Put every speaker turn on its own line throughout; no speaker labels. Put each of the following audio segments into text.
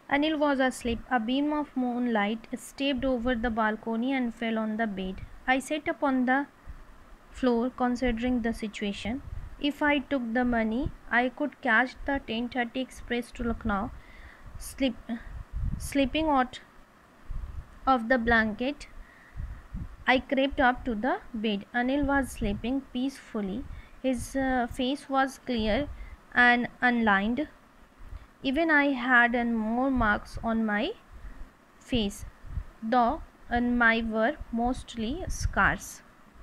Anil was asleep. A beam of moonlight stepped over the balcony and fell on the bed. I sat upon the floor considering the situation. If I took the money, I could catch the 10:30 express to Lucknow. Sleep, Sleeping out of the blanket, I crept up to the bed. Anil was sleeping peacefully. His face was clear and unlined. Even I had more marks on my face, though and my were mostly scars.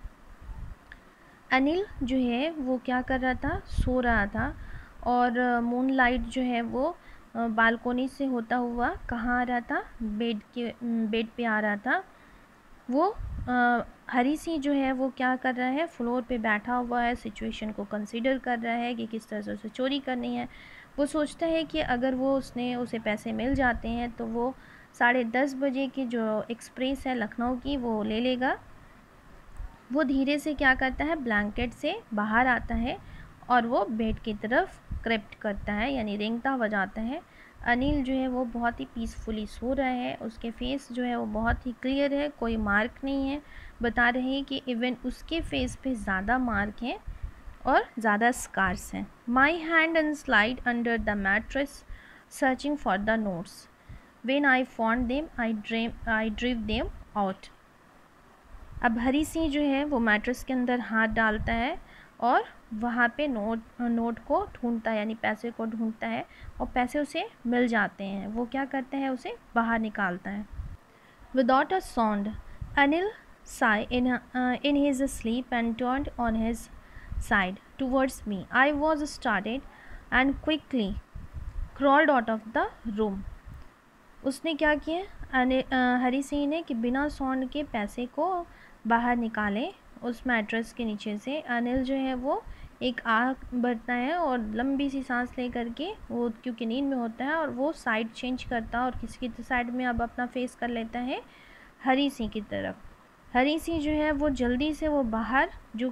Anil जो है वो क्या कर रहा था, सो रहा था और मूनलाइट जो है वो बालकोनी से होता हुआ कहाँ आ रहा था, बेड पे आ रहा था। वो हरी सिंह जो है वो क्या कर रहा है, फ्लोर पे बैठा हुआ है, सिचुएशन को कंसीडर कर रहा है कि किस तरह से उसे चोरी करनी है। वो सोचता है कि अगर उसे पैसे मिल जाते हैं तो वो 10:30 बजे की जो एक्सप्रेस है लखनऊ की वो ले लेगा। वो धीरे से क्या करता है, ब्लैंकेट से बाहर आता है और वो बेड की तरफ क्रिप्ट करता है, यानी रेंगता हुआ जाता है। अनिल जो है वो बहुत ही पीसफुली सो रहा है, उसके फेस जो है वो बहुत ही क्लियर है, कोई मार्क नहीं है। बता रहे हैं कि इवन उसके फेस पे ज़्यादा मार्क हैं और ज़्यादा स्कार्स हैं। My hand and slide under the mattress searching for the notes. When I found them I drew them out. अब हरी सिंह जो है वो मैट्रेस के अंदर हाथ डालता है और वहाँ पे नोट को ढूंढता है, यानी पैसे को ढूंढता है और पैसे उसे मिल जाते हैं। वो क्या करता है, उसे बाहर निकालता है। Without a sound Anil sigh in his sleep and turned on his side towards me. I was startled and quickly crawled out of the room. उसने क्या किया, हरी सिंह ने कि बिना साउंड के पैसे को बाहर निकाले उस मैट्रेस के नीचे से। अनिल जो है वो एक आग भरता है और लंबी सी सांस ले करके, वो क्योंकि नींद में होता है, और वो साइड चेंज करता है और किसी की साइड में अब अपना फेस कर लेता है हरी सिंह की तरफ। हरी सिंह जो है वो जल्दी से वो बाहर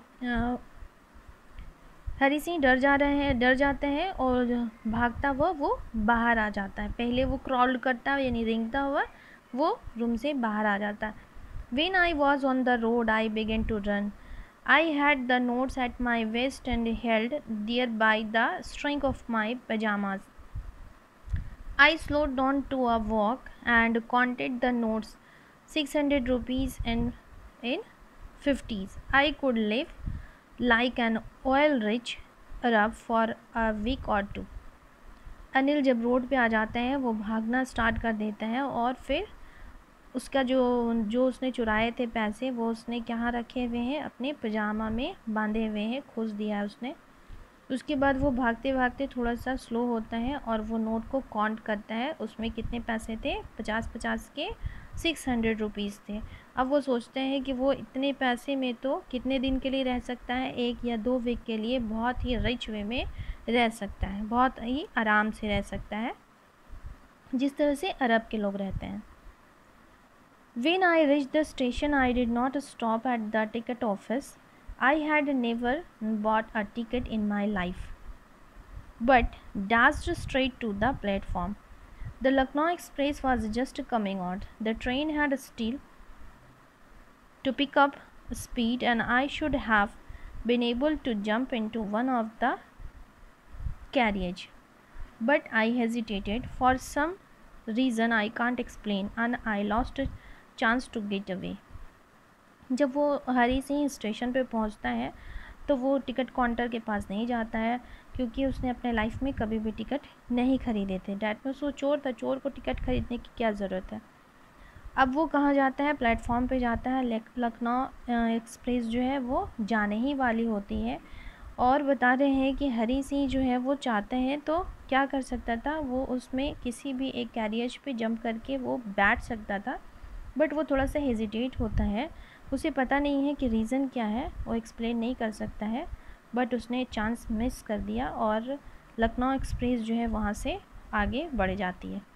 हरी सिंह डर जाता है और भागता हुआ वो बाहर आ जाता है। पहले वो क्रॉल करता है, यानी रेंगता हुआ वो रूम से बाहर आ जाता है। When I was on the road, I began to run. I had the notes at my waist and held there by the string of my pajamas. I slowed down to a walk and counted the notes, 600 rupees and in 50s. I could live like an oil-rich Arab for a week or two. Anil जब road पे आ जाता है वो भागना start कर देता है और फिर उसका जो उसने चुराए थे पैसे वो उसने कहाँ रखे हुए हैं, अपने पजामा में बांधे हुए हैं, खोस दिया है उसने। उसके बाद वो भागते भागते थोड़ा सा स्लो होता है और वो नोट को काउंट करता है। उसमें कितने पैसे थे, 50-50 के 600 रुपीज़ थे। अब वो सोचते हैं कि वो इतने पैसे में तो कितने दिन के लिए रह सकता है, 1 या 2 वीक के लिए बहुत ही रिच वे में रह सकता है, बहुत ही आराम से रह सकता है, जिस तरह से अरब के लोग रहते हैं। When I reached the station, I did not stop at the ticket office. I had never bought a ticket in my life, but dashed straight to the platform. The Lucknow Express was just coming out. The train had still to pick up speed, and I should have been able to jump into one of the carriage. But I hesitated for some reason I can't explain, and I lost a chance to get away. जब वो Hari Singh station पे पहुंचता है तो वो ticket counter के पास नहीं जाता है, क्योंकि उसने अपने लाइफ में कभी भी टिकट नहीं खरीदे थे। डैट मीन्स वो चोर था, चोर को टिकट खरीदने की क्या ज़रूरत है। अब वो कहाँ जाता है, प्लेटफॉर्म पे जाता है। लखनऊ एक्सप्रेस जो है वो जाने ही वाली होती है और बता रहे हैं कि हरी सिंह जो है वो चाहते हैं तो क्या कर सकता था, वो उसमें किसी भी एक कैरियज पे जंप करके वो बैठ सकता था, बट वो थोड़ा सा हेजिटेट होता है। उसे पता नहीं है कि रीज़न क्या है, वो एक्सप्लेन नहीं कर सकता है, बट उसने चांस मिस कर दिया और लखनऊ एक्सप्रेस जो है वहाँ से आगे बढ़ जाती है।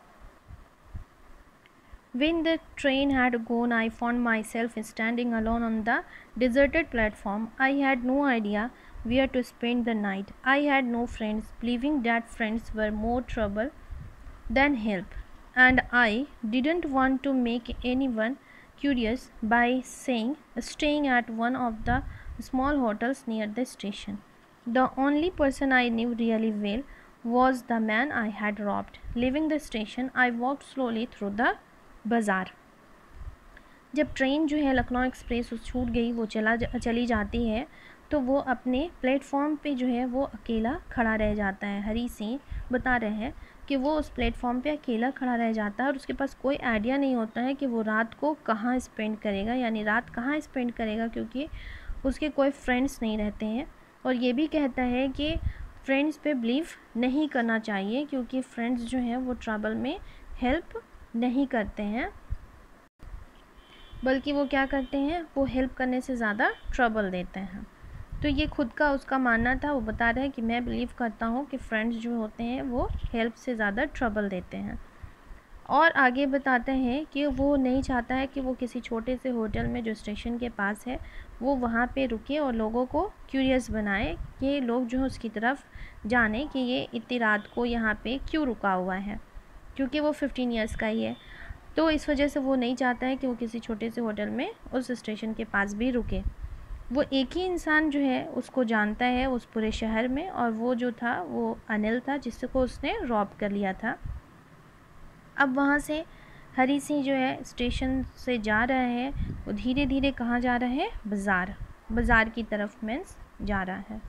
When the train had gone, I found myself standing alone on the deserted platform. I had no idea where to spend the night. I had no friends, believing that friends were more trouble than help, and I didn't want to make anyone curious by saying staying at one of the small hotels near the station. The only person I knew really well was the man I had robbed. Leaving the station, I walked slowly through the bazaar. जब train जो है Lucknow express उस छूट गई, वो चली जाती है, तो वो अपने प्लेटफॉर्म पे जो है वो अकेला खड़ा रह जाता है। हरी सिंह बता रहे हैं कि वो उस प्लेटफॉर्म पे अकेला खड़ा रह जाता है और उसके पास कोई आइडिया नहीं होता है कि वो रात को कहाँ स्पेंड करेगा, यानी रात कहाँ स्पेंड करेगा, क्योंकि उसके कोई फ्रेंड्स नहीं रहते हैं। और ये भी कहता है कि फ्रेंड्स पे बिलीव नहीं करना चाहिए, क्योंकि फ्रेंड्स जो हैं वो ट्रबल में हेल्प नहीं करते हैं, बल्कि वो क्या करते हैं, वो हेल्प करने से ज़्यादा ट्रबल देते हैं। तो ये खुद का उसका मानना था। वो बता रहे हैं कि मैं बिलीव करता हूँ कि फ्रेंड्स जो होते हैं वो हेल्प से ज़्यादा ट्रबल देते हैं। और आगे बताते हैं कि वो नहीं चाहता है कि वो किसी छोटे से होटल में जो स्टेशन के पास है वो वहाँ पे रुके और लोगों को क्यूरियस बनाए कि लोग जो है उसकी तरफ जाने कि ये इतनी रात को यहाँ पे क्यों रुका हुआ है, क्योंकि वो 15 इयर्स का ही है। तो इस वजह से वो नहीं चाहता है कि वो किसी छोटे से होटल में उस स्टेशन के पास भी रुके। वो एक ही इंसान जो है उसको जानता है उस पूरे शहर में, और वो जो था वो अनिल था, जिसको उसने रॉब कर लिया था। अब वहाँ से हरी सिंह जो है स्टेशन से जा रहा है, वो धीरे धीरे कहाँ जा रहा है, बाज़ार की तरफ मीन्स जा रहा है।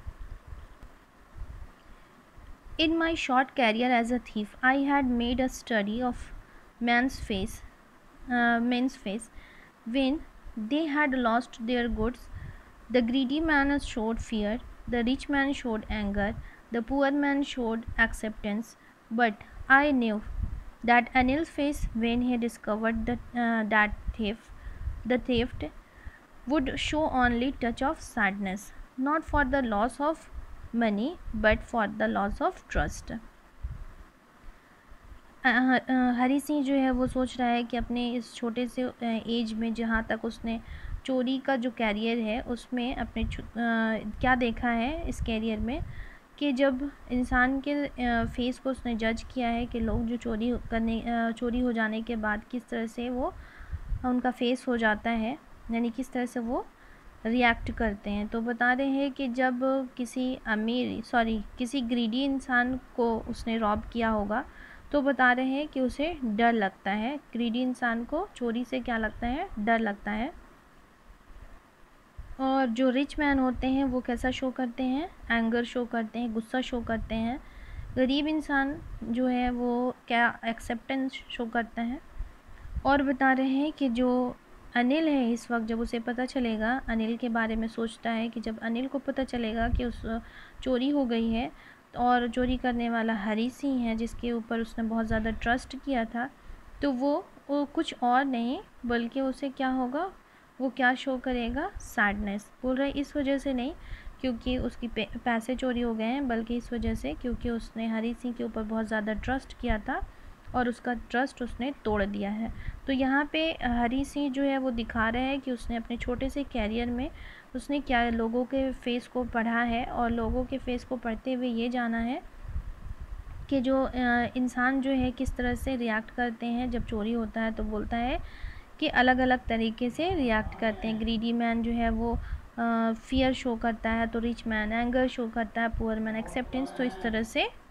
In my short career as a thief, I had made a study of men's face. When they had lost their goods, the greedy man showed fear, the rich man showed anger, the poor man showed acceptance. But I knew that Anil's face when he discovered the theft would show only touch of sadness, not for the loss of money but for the loss of trust. Hari Singh जो है वो सोच रहा है कि अपने इस छोटे से एज में जहाँ तक उसने चोरी का जो कैरियर है उसमें अपने क्या देखा है इस कैरियर में, कि जब इंसान के फेस को उसने जज किया है कि लोग जो चोरी हो जाने के बाद किस तरह से वो उनका फेस हो जाता है, यानी किस तरह से वो रिएक्ट करते हैं। तो बता रहे हैं कि जब किसी ग्रीडी इंसान को उसने रॉब किया होगा तो बता रहे हैं कि उसे डर लगता है। ग्रीडी इंसान को चोरी से क्या लगता है, डर लगता है। और जो रिच मैन होते हैं वो कैसा शो करते हैं, एंगर शो करते हैं, गुस्सा शो करते हैं। गरीब इंसान जो है वो क्या एक्सेप्टेंस शो करता है। और बता रहे हैं कि जो अनिल है इस वक्त जब उसे पता चलेगा, अनिल के बारे में सोचता है कि जब अनिल को पता चलेगा कि उस चोरी हो गई है और चोरी करने वाला हरी सिंह है जिसके ऊपर उसने बहुत ज़्यादा ट्रस्ट किया था, तो वो कुछ और नहीं बल्कि उसे क्या होगा, वो क्या शो करेगा, सैडनेस। बोल रहे इस वजह से नहीं क्योंकि उसकी पैसे चोरी हो गए हैं, बल्कि इस वजह से क्योंकि उसने हरी सिंह के ऊपर बहुत ज़्यादा ट्रस्ट किया था और उसका ट्रस्ट उसने तोड़ दिया है। तो यहाँ पे हरी सिंह जो है वो दिखा रहे हैं कि उसने अपने छोटे से कैरियर में उसने क्या लोगों के फेस को पढ़ा है, और लोगों के फेस को पढ़ते हुए ये जाना है कि जो इंसान जो है किस तरह से रिएक्ट करते हैं जब चोरी होता है। तो बोलता है कि अलग अलग तरीके से रिएक्ट करते हैं। ग्रीडी मैन जो है वो फियर शो करता है, तो रिच मैन एंगर शो करता है, पुअर मैन एक्सेप्टेंस। तो इस तरह से